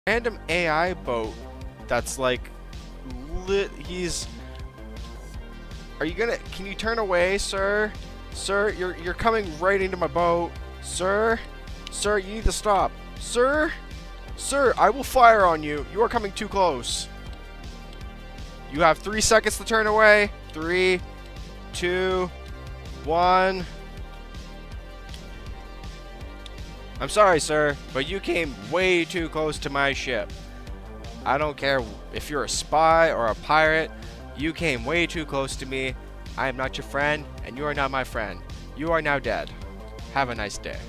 random AI boat that's like Are you gonna? Can you turn away, sir? Sir, you're coming right into my boat. Sir, sir, you need to stop. Sir, sir, I will fire on you. You are coming too close. You have 3 seconds to turn away. 3, 2, 1. I'm sorry, sir, but you came way too close to my ship. I don't care if you're a spy or a pirate. You came way too close to me. I am not your friend, and you are not my friend. You are now dead. Have a nice day.